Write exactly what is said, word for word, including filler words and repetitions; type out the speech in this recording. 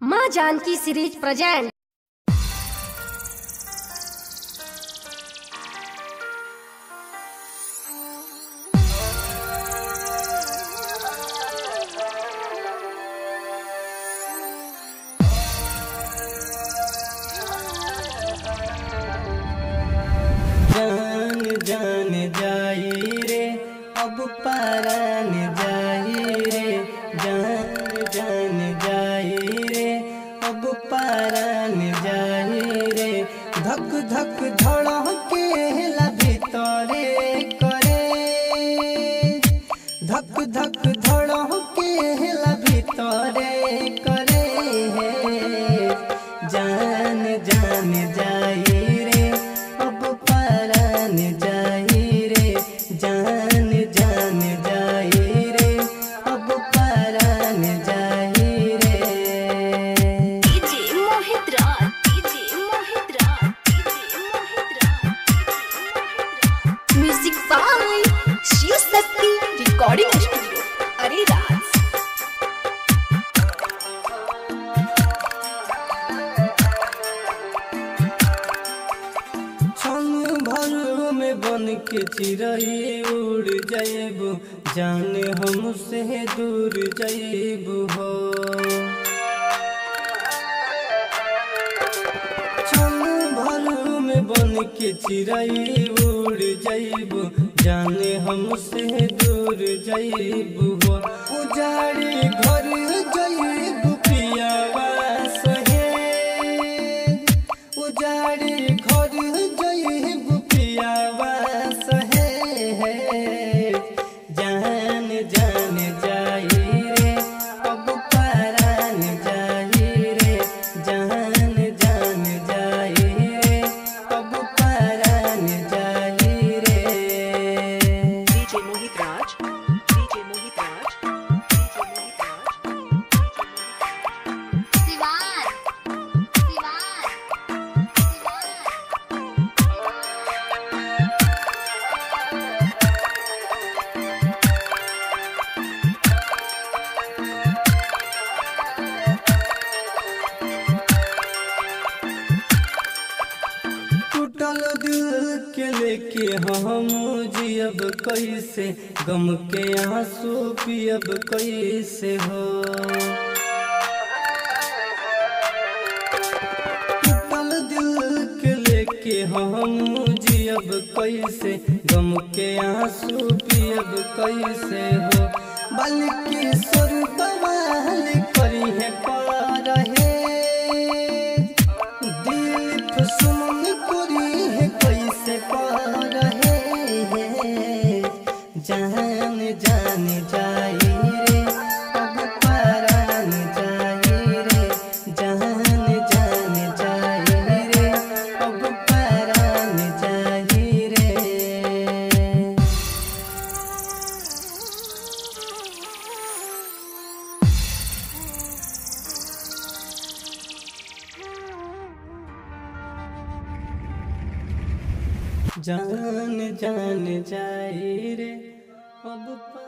माँ Janaki series present. जान जान जाई रे अब परान जाई रे, जान जान जाई रे अब परान जाई रे। धक धक धड़के ला भीतरे करे, धक धक धड़के ला भीतरे करे। जान जान जाई रे अब परान जाई रे, जान जान जाई रे अब परान जाई रे। DJ Mohit Raj, DJ Mohit Raj, DJ Mohit Raj. Music by Shiv Shakti recording studio Areraj. बन के चिड़ै उड़ जाएबू, जान हमसे दूर जाएबू हो। क्षण भर में बन के चिड़ै उड़ जाएबू, जान हमसे दूर जाएबू हो। उजाड़ी घर जाएबू पियावा सहे, उजाड़ी घर जाएबू पियावा सहे। जान जान जाई रे अब परान जाई रे, जान जान जाई रे अब परान जाई रे। DJ Mohit Raj, DJ Mohit Raj, DJ Mohit Raj. Siwan Siwan टूटल दिल के लेके हम जियब कैसे, गम के आंसू पियब कैसे हो। टूटल दिल के लेके हम जियब कैसे, गम के आंसू पियब कैसे हो। बल्कि सुर बवाल करी है पार है, दिल फुसुन करी है कैसे पार है। जान जान जाई रे अब परान जाई रे, जान जान जाई रे अब परान जाई रे। जान जान जाई रे अब